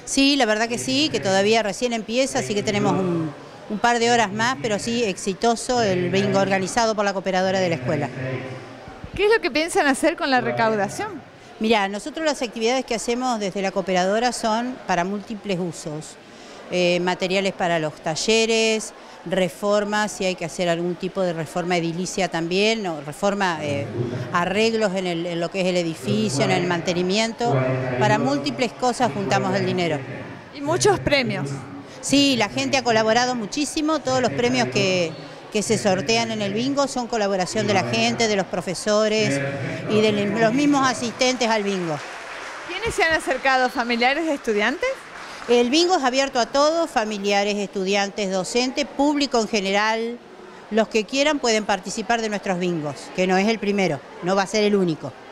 Sí, la verdad que sí, que todavía recién empieza, así que tenemos un par de horas más, pero sí, exitoso el bingo organizado por la cooperadora de la escuela. ¿Qué es lo que piensan hacer con la recaudación? Mirá, nosotros las actividades que hacemos desde la cooperadora son para múltiples usos. Materiales para los talleres, reformas, si hay que hacer algún tipo de reforma edilicia también, o reforma, arreglos en lo que es el edificio, en el mantenimiento. Para múltiples cosas juntamos el dinero. Y muchos premios. Sí, la gente ha colaborado muchísimo, todos los premios que se sortean en el bingo son colaboración de la gente, de los profesores y de los mismos asistentes al bingo. ¿Quiénes se han acercado? ¿Familiares de estudiantes? El bingo es abierto a todos, familiares, estudiantes, docentes, público en general. Los que quieran pueden participar de nuestros bingos, que no es el primero, no va a ser el único.